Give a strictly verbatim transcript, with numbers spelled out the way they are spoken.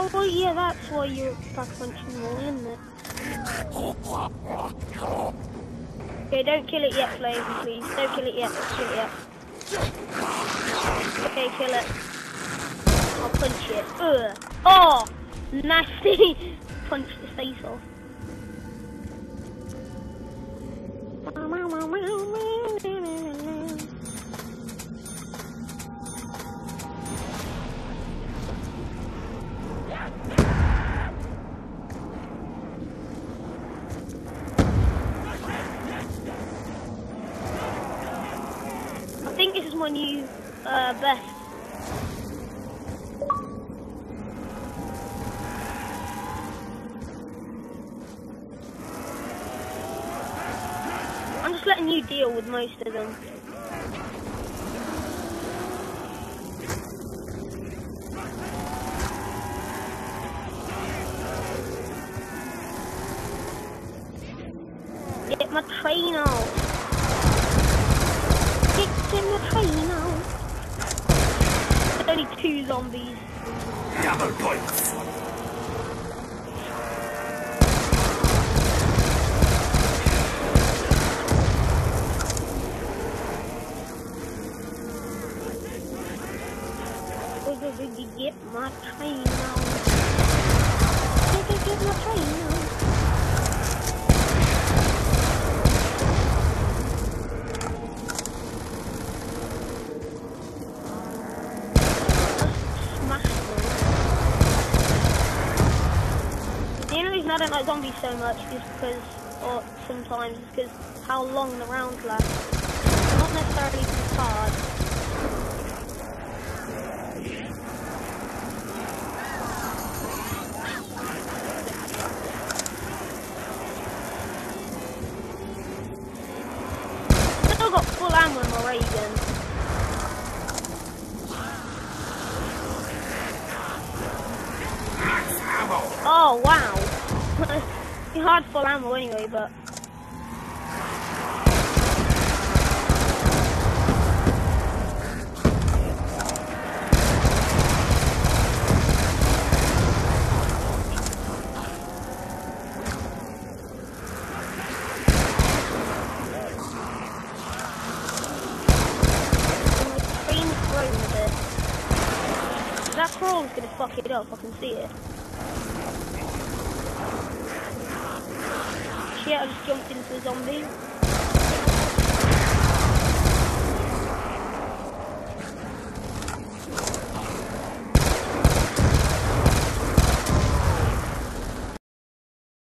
Oh, well, yeah, that's why you're back punching the wall, isn't it? Okay, don't kill it yet, Flame, please. Don't kill it yet. Kill it yet. Okay, kill it. I'll punch it. Ugh. Oh! Nasty! Punch the face off. I think this is my new uh, best. I'm just letting you deal with most of them. Get my train out. Get in the train out. There's only two zombies. Double points. Get my train out. Get, get, get my train out. Smash them. The only reason I don't like zombies so much is because, or sometimes, is because how long the rounds last. Not necessarily because it's hard. I've got full ammo in my ray gun. Oh wow! You had full ammo anyway, but that crawl's gonna fuck it up, I can see it. Shit, I just jumped into a zombie.